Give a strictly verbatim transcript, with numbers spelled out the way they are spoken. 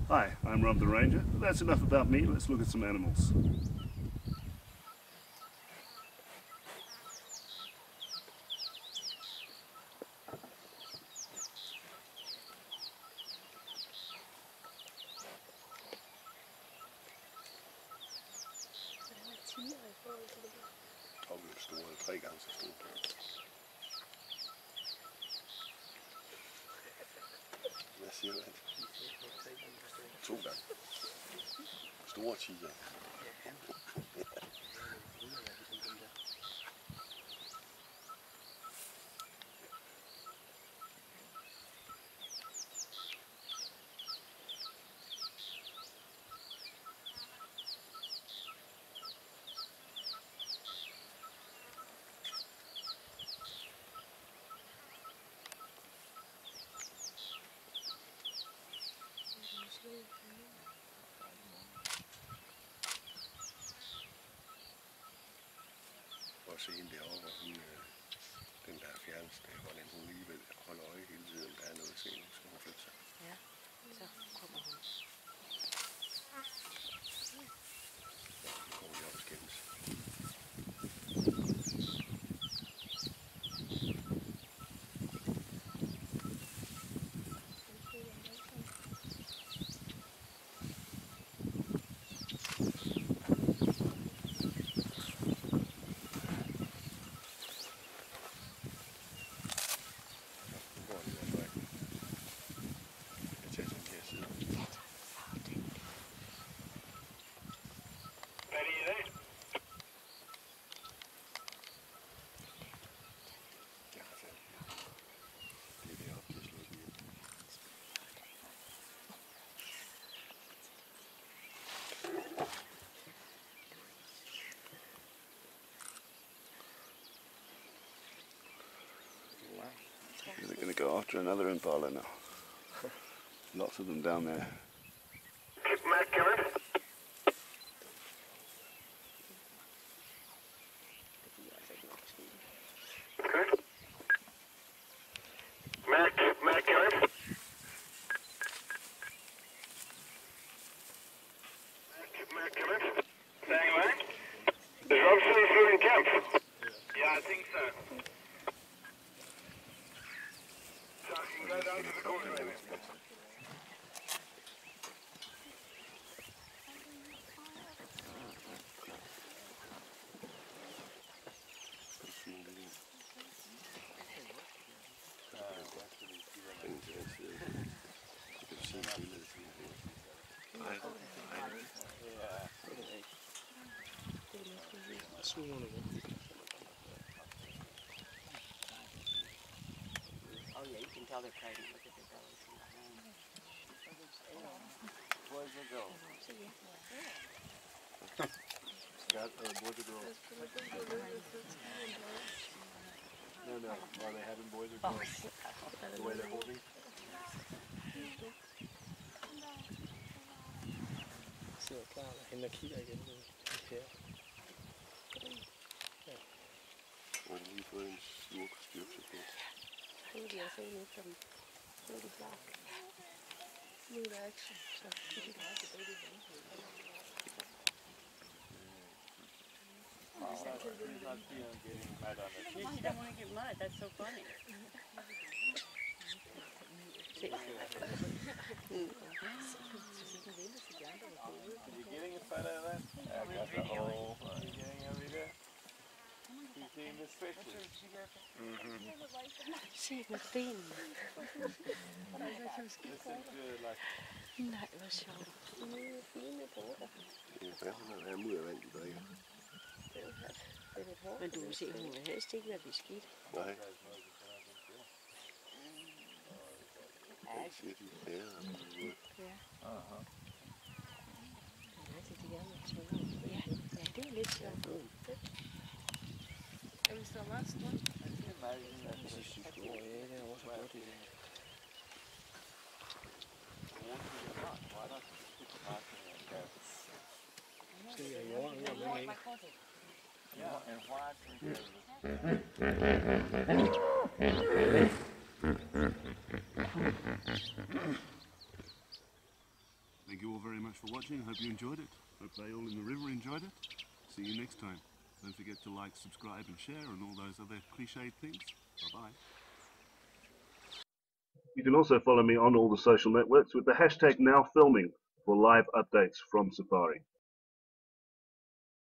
Hi, I'm Rob the Ranger. But that's enough about me. Let's look at some animals. Dobbelt store, tre gange så store. Hvad siger du? To gange. Store tiger. Og se hende derovre, hvor hun, øh, den der fjerneste, hvor den hun lige vil holde øje hele tiden, der er noget at se, nu skal hun flytte sig. Ja, så kommer hun. Nu kommer de op og skændes. They're going to go after another impala now. Lots of them down there. Matt, come in. Okay. Matt, Matt, come in. Matt, Matt, come in. Saying Matt? Is Robson including camp? Yeah, I think so. So I can go down to the corner maybe. Oh yeah, you can tell they're pregnant. Look at their bellies. Boys or girls? Got uh, boys or girls? No, no. Are they having boys or girls? The way they're holding? Så er klar, og hende og kigger igen nu. Her. Og de har lige fået en stor styrkelse på. Nu er de også inde efter dem. Nu er de klar. Nu er der action, så de kan bare tilbage i den. Not getting mad on it. You don't want to get mud, that's so funny. Se. Are you getting a fight out of that? I got the whole. Are you getting every day? He's getting this fish. Se med benene. This is good, like. Nej, hvor sjovt. Nu er fine bruger. Det er færdigt at være muddervand, de drikker. Men du vil se, hun vil helst ikke være beskidt. Nej. Jeg siger, de er bedre. Ja. Uh-huh. Nej, det er de gerne vil tåle. Ja, ja, det er lidt sjovt. Er vi så meget stort? Jeg synes, det er store. Ja, det er også godt i det. Se, jeg gjorde det, jeg ved ikke. Yeah, and why? much for watching. I hope you enjoyed it. Hope they all in the river enjoyed it. See you next time. Don't forget to like, subscribe and share and all those other cliched things. Bye-bye. You can also follow me on all the social networks with the hashtag NowFilming for live updates from Safari.